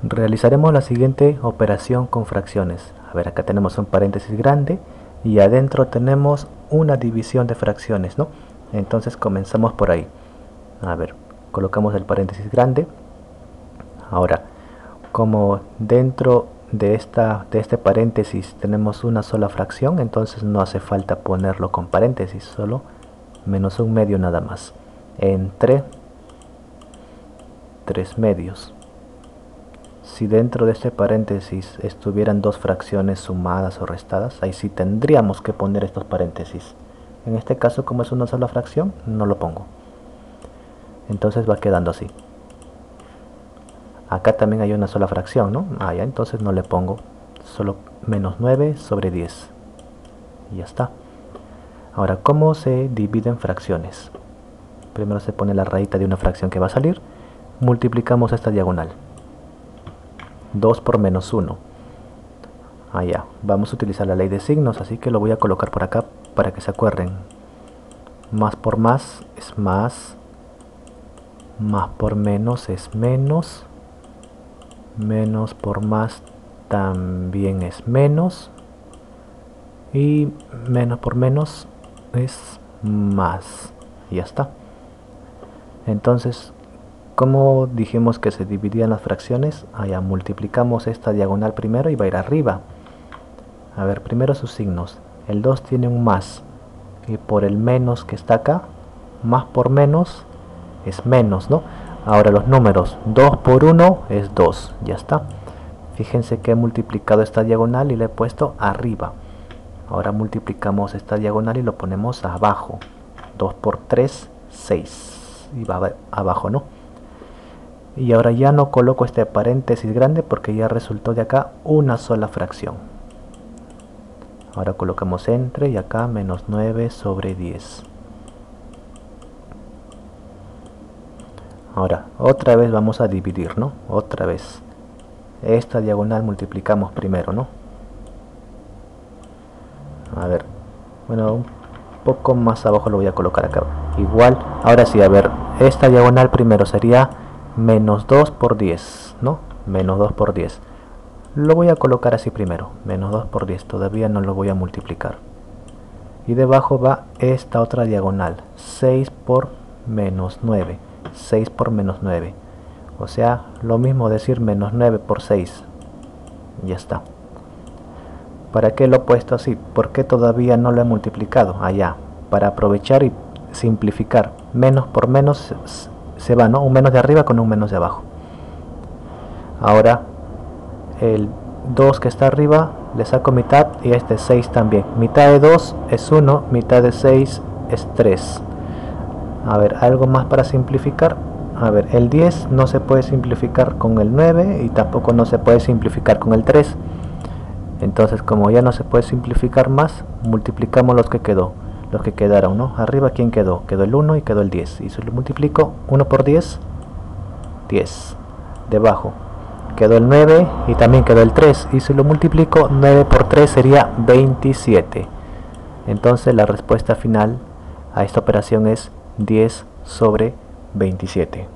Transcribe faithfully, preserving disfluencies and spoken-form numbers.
Realizaremos la siguiente operación con fracciones. A ver, acá tenemos un paréntesis grande y adentro tenemos una división de fracciones, ¿no? Entonces comenzamos por ahí. A ver, colocamos el paréntesis grande. Ahora, como dentro de, esta, de este paréntesis tenemos una sola fracción, entonces no hace falta ponerlo con paréntesis, solo menos un medio nada más. Entre tres medios. Si dentro de este paréntesis estuvieran dos fracciones sumadas o restadas, ahí sí tendríamos que poner estos paréntesis. En este caso, como es una sola fracción, no lo pongo. Entonces va quedando así. Acá también hay una sola fracción, ¿no? Ah, ya, entonces no le pongo. Solo menos nueve sobre diez. Y ya está. Ahora, ¿cómo se dividen fracciones? Primero se pone la rayita de una fracción que va a salir. Multiplicamos esta diagonal. dos por menos uno. Allá, vamos a utilizar la ley de signos, así que lo voy a colocar por acá para que se acuerden. Más por más es más, más por menos es menos, menos por más también es menos, y menos por menos es más. Y ya está. Entonces, ¿cómo dijimos que se dividían las fracciones? Allá, multiplicamos esta diagonal primero y va a ir arriba. A ver, primero sus signos. El dos tiene un más. Y por el menos que está acá, más por menos es menos, ¿no? Ahora los números. dos por uno es dos. Ya está. Fíjense que he multiplicado esta diagonal y le he puesto arriba. Ahora multiplicamos esta diagonal y lo ponemos abajo. dos por tres, seis. Y va abajo, ¿no? Y ahora ya no coloco este paréntesis grande porque ya resultó de acá una sola fracción. Ahora colocamos entre y acá menos nueve sobre diez. Ahora otra vez vamos a dividir, ¿no? Otra vez. Esta diagonal multiplicamos primero, ¿no? A ver. Bueno, un poco más abajo lo voy a colocar acá. Igual. Ahora sí, a ver. Esta diagonal primero sería menos dos por diez, ¿no? Menos dos por diez. Lo voy a colocar así primero. Menos dos por diez. Todavía no lo voy a multiplicar. Y debajo va esta otra diagonal. seis por menos nueve. seis por menos nueve. O sea, lo mismo decir menos nueve por seis. Ya está. ¿Para qué lo he puesto así? ¿Por qué todavía no lo he multiplicado? Allá. Para aprovechar y simplificar. Menos por menos se va, ¿no? Un menos de arriba con un menos de abajo. Ahora el dos que está arriba le saco mitad y este seis también. Mitad de dos es uno, mitad de seis es tres. A ver, algo más para simplificar. A ver, el diez no se puede simplificar con el nueve y tampoco no se puede simplificar con el tres. Entonces, como ya no se puede simplificar más, multiplicamos los que quedó. Los que quedaron, ¿no? Arriba, ¿quién quedó? Quedó el uno y quedó el diez. Y si lo multiplico, uno por diez, diez. Debajo quedó el nueve y también quedó el tres. Y si lo multiplico, nueve por tres sería veintisiete. Entonces la respuesta final a esta operación es diez sobre veintisiete.